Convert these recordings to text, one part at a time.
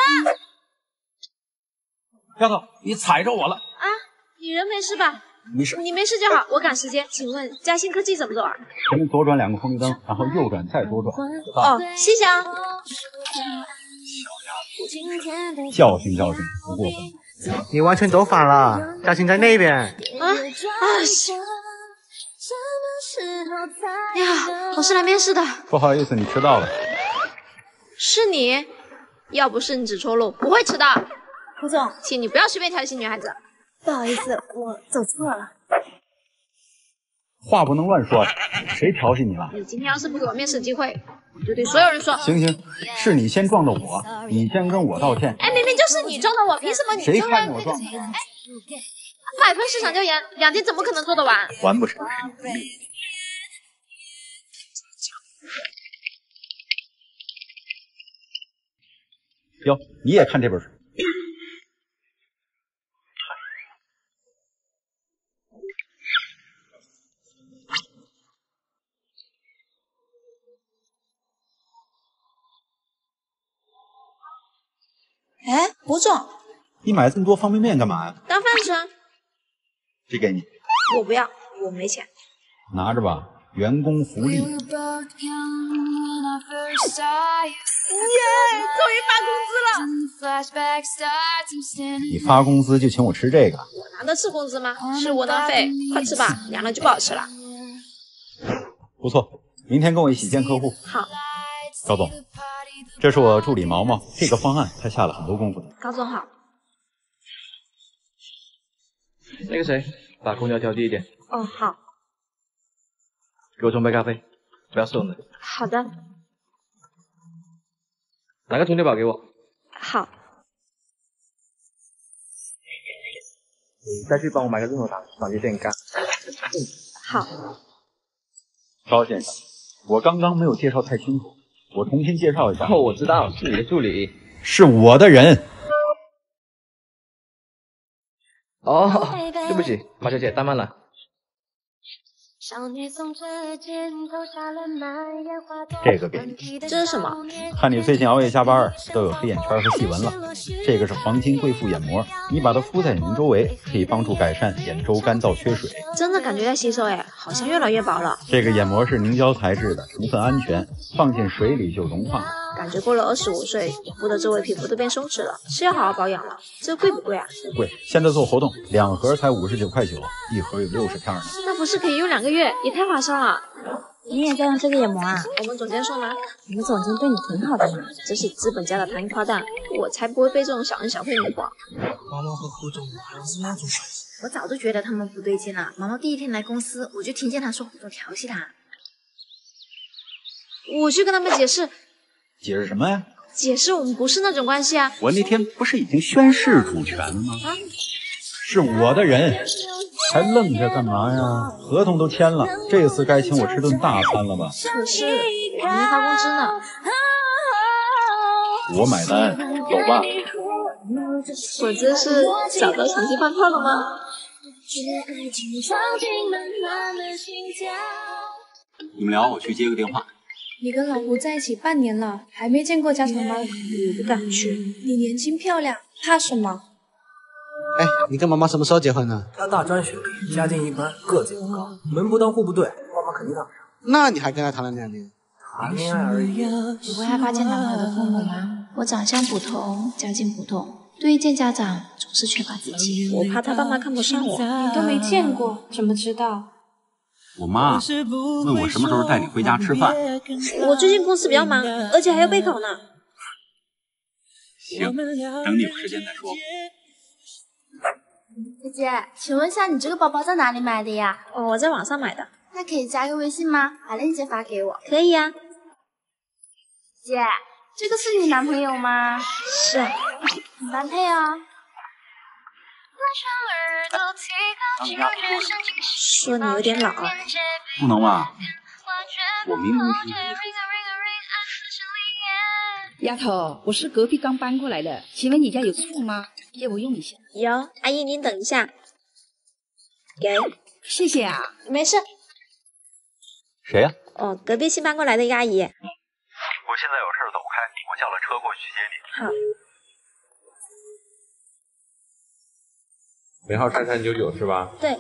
丫头，你踩着我了啊！你人没事吧？ 没事， 你没事就好。我赶时间，请问嘉兴科技怎么走啊？ 前面左转2个红绿灯，然后右转再左转。 哦，谢谢啊。 教训教训，不过分。 你完全走反了，嘉兴在那边。 啊！呀，同事来面试的。 不好意思，你迟到了。 是你？要不是你指错路，不会迟到。 胡总， 请你不要随便调戏女孩子。 不好意思，我走错了。 话不能乱说，谁调戏你了？ 你今天要是不给我面试机会，我就对所有人说。 行行，是你先撞的我，你先跟我道歉。 哎，明明就是你撞的我，凭什么你谁看见我撞？ 哎，100分市场调研，2天怎么可能做得完？ 完不成。哟，你也看这本书？ 哎，胡总， 你买这么多方便面干嘛呀？ 当饭吃。 这给你。 我不要，我没钱。 拿着吧，员工福利。 耶，终于发工资了！ 你发工资就请我吃这个？ 我拿的是工资吗？是窝囊废，快吃吧，凉了就不好吃了。 不错，明天跟我一起见客户。 好。 高总，这是我助理毛毛，这个方案他下了很多功夫的。 高总好。 那个谁，把空调调低一点。 哦，好。 给我冲杯咖啡，不要送的。 好的。 拿个充电宝给我。 好。 你再去帮我买个任何手机电杆。 好。 高先生，我刚刚没有介绍太清楚，我重新介绍一下。 哦，我知道，是你的助理。 是我的人。 哦，对不起，马小姐，怠慢了。 这个给你。 这是什么？ 看你最近熬夜加班，都有黑眼圈和细纹了。这个是黄金贵妇眼膜，你把它敷在眼睛周围，可以帮助改善眼周干燥缺水。 真的感觉在吸收哎，好像越来越薄了。 这个眼膜是凝胶材质的，成分安全，放进水里就融化。 感觉过了25岁，眼部的周围皮肤都变松弛了，是要好好保养了。这个贵不贵啊？ 不贵，现在做活动，2盒才59.9块，1盒有60片呢。 那不是可以用2个月，也太划算了。 你也在用这个眼膜啊？ 我们总监送的。 我们总监对你挺好的嘛。 这是资本家的糖衣炮弹，我才不会被这种小恩小惠迷惑。 毛毛和胡总好像是那种关系。 我早就觉得他们不对劲了。毛毛第一天来公司，我就听见他说胡总调戏他。 我去跟他们解释。 解释什么呀？ 解释我们不是那种关系啊！ 我那天不是已经宣誓主权了吗？ 啊， 是我的人，还愣着干嘛呀？合同都签了，这次该请我吃顿大餐了吧？ 可是我还没发工资呢。 我买单，走吧。 我这是找到长期饭票了吗？ 你们聊，我去接个电话。 你跟老胡在一起半年了，还没见过家常吗？ 我不敢去。 你年轻漂亮，怕什么？ 哎，你跟妈妈什么时候结婚呢？ 他大专学历，家境一般，个子又高，门不当户不对，妈妈肯定看不上。 那你还跟他谈了2年？ 谈恋爱而已。 你会害怕见男朋友的父母吗？我长相普通，家境普通，对于见家长总是缺乏自信。 我怕他爸妈看不上我。 你都没见过，怎么知道？ 我妈问我什么时候带你回家吃饭。 我最近公司比较忙，而且还要备考呢。 行，等你有时间再说。 姐姐，请问一下，你这个包包在哪里买的呀？ 哦，我在网上买的。 那可以加个微信吗？把链接发给我。 可以呀。 姐，这个是你男朋友吗？ 是啊。 很般配哦。 说你有点老啊。 不能吧？我明明是。 丫头，我是隔壁刚搬过来的，请问你家有醋吗？借我用一下。 有，阿姨您等一下。给。 谢谢啊。 没事。 谁呀？ 哦，隔壁新搬过来的一个阿姨。 我现在有事走开，我叫了车过去接你。 好。 尾号3399是吧？ 对。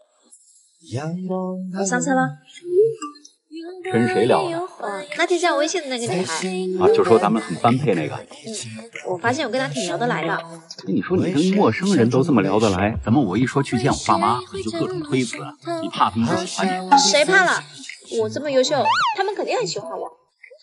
我上车了。 跟谁聊的？ 那天加我微信的那个女孩。 啊，就说咱们很般配那个。 我发现我跟她挺聊得来的。 你说你跟陌生人都这么聊得来，怎么我一说去见我爸妈，你就各种推辞？你怕他们不喜欢你？ 谁怕了？我这么优秀，他们肯定很喜欢我。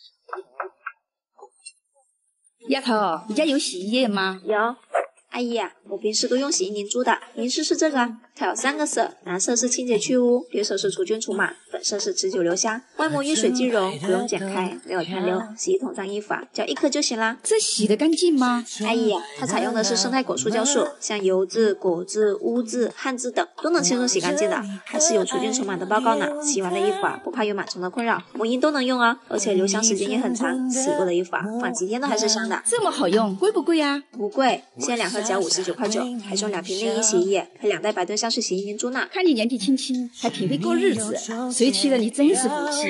丫头，你家有洗衣液吗？ 有。阿姨呀，我平时都用洗衣凝珠的，您试试这个，它有3个色，蓝色是清洁去污，绿色是除菌除螨，粉色是持久留香，外膜遇水即溶，不用剪开，没有残留，洗一桶脏衣服啊，只要1颗就行啦。 这洗得干净吗？ 阿姨呀，它采用的是生态果塑胶素，像油渍、果渍、污渍、汗渍等都能轻松洗干净的，还是有除菌除螨的报告呢。洗完的衣服啊，不怕有螨虫的困扰，母婴都能用哦，而且留香时间也很长，洗过的衣服啊，放几天都还是香的。 这么好用，贵不贵啊？ 不贵，现在2盒只要59.9块，还送2瓶内衣洗衣液，配2袋百吨香水洗衣凝珠呢。 看你年纪轻轻，还挺会过日子，谁娶了你真是福气。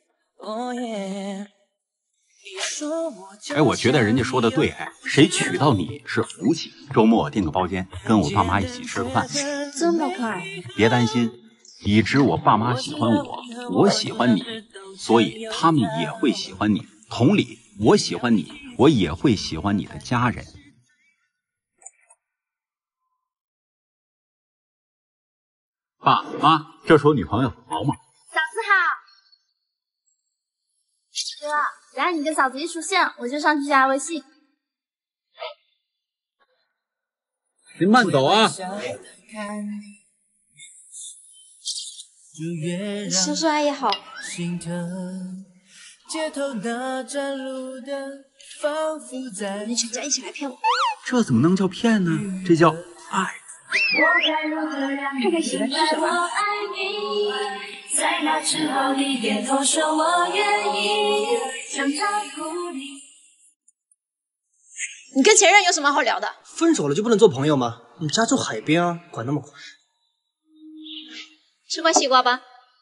哎，我觉得人家说的对，谁娶到你是福气。周末订个包间，跟我爸妈一起吃个饭。 这么快？ 别担心，一直我爸妈喜欢我，我喜欢你，所以他们也会喜欢你。同理，我喜欢你，我也会喜欢你的家人。爸妈，这是我女朋友毛毛。 嫂子好。哥，只要你跟嫂子一出现，我就上去加微信。 您慢走啊。 叔叔阿姨好。你全家一起来骗我？ 这怎么能叫骗呢？这叫爱。 看看喜欢吃什么。 在那之后，你点头说我愿意，想照顾你。 你跟前任有什么好聊的？ 分手了就不能做朋友吗？你家住海边啊，管那么宽。 吃块西瓜吧。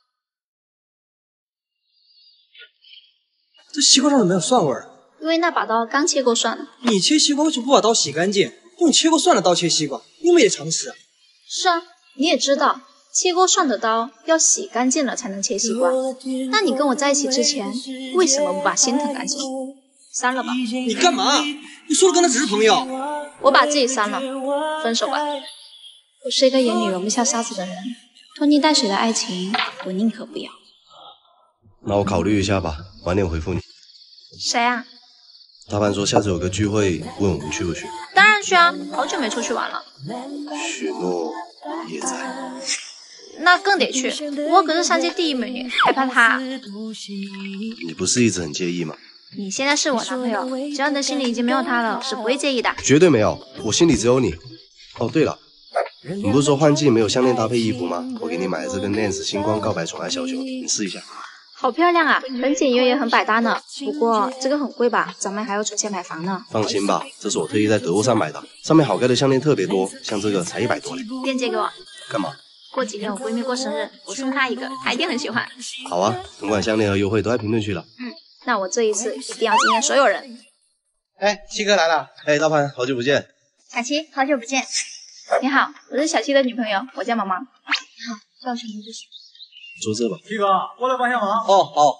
这西瓜上怎么没有蒜味儿？ 因为那把刀刚切过蒜。 你切西瓜为什么不把刀洗干净？用切过蒜的刀切西瓜，你有没有常识啊？ 是啊，你也知道，切过蒜的刀要洗干净了才能切西瓜。那你跟我在一起之前，为什么不把心疼干净？删了吧。 你干嘛？你说了跟他只是朋友。 我把自己删了，分手吧。我是一个眼里容不下沙子的人，拖泥带水的爱情，我宁可不要。 那我考虑一下吧，晚点回复你。 谁啊？ 大潘说下次有个聚会，问我们去不去。 当然去啊，好久没出去玩了。 许诺也在。 那更得去，我可是上届第1美女，还怕他？ 你不是一直很介意吗？ 你现在是我男朋友，只要你的心里已经没有他了，是不会介意的。 绝对没有，我心里只有你。哦，对了，你不是说换季没有项链搭配衣服吗？我给你买了这个 Nance 星光告白宠爱小球，你试一下。 好漂亮啊，很简约也很百搭呢。不过这个很贵吧？咱们还要存钱买房呢。 放心吧，这是我特意在德国上买的，上面好看的项链特别多，像这个才100多嘞。 链接给我。 干嘛？ 过几天我闺蜜过生日，我送她一个，她一定很喜欢。 好啊，同款项链和优惠都在评论区了。 那我这一次一定要惊艳所有人。 哎，七哥来了。 哎，大潘，好久不见。 小七，好久不见。 你好，我是小七的女朋友，我叫毛毛。好， 叫什么就是。 坐这吧。 七哥，过来帮下忙。 哦，好。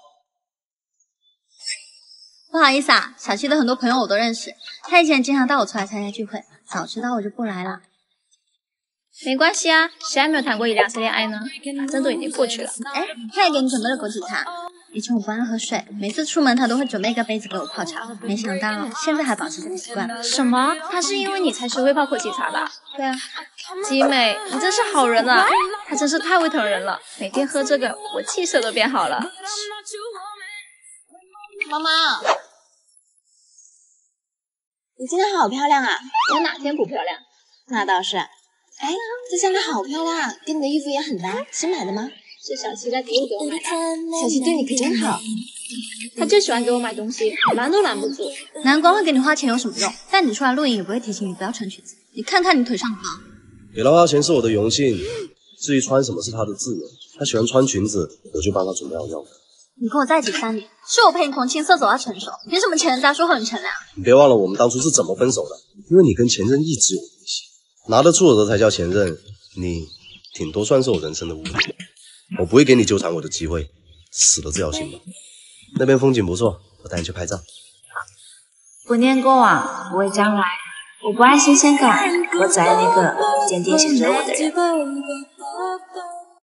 不好意思啊，小七的很多朋友我都认识，他以前经常带我出来参加聚会，早知道我就不来了。 没关系啊，谁还没有谈过1-2次恋爱呢？反正都已经过去了。 哎，他也给你准备了枸杞茶。以前我不爱喝水，每次出门他都会准备一个杯子给我泡茶，没想到现在还保持这个习惯。 什么？他是因为你才学会泡枸杞茶的？ 对啊。 集美，你真是好人啊！他真是太会疼人了，每天喝这个，我气色都变好了。 妈妈，你今天好漂亮啊！ 我哪天不漂亮？ 那倒是。哎，这项链好漂亮，跟你的衣服也很搭，新买的吗？ 是小七在给我买的。 小七对你可真好， 他就喜欢给我买东西，拦都拦不住。 男光会给你花钱有什么用？带你出来露营也不会提醒你不要穿裙子。你看看你腿上的包。 给他花钱是我的荣幸，至于穿什么是他的自由。他喜欢穿裙子，我就帮他准备好药服。 你跟我在一起3年，是我陪你从青涩走到成熟，凭什么前任大叔很成啊？ 你别忘了我们当初是怎么分手的，因为你跟前任一直有联系。 拿得出手的才叫前任，你顶多算是我人生的污点。我不会给你纠缠我的机会，死了这条心吧。那边风景不错，我带你去拍照。 不念过往，不畏将来。我不爱新鲜感，我只爱那个坚定想着我的人。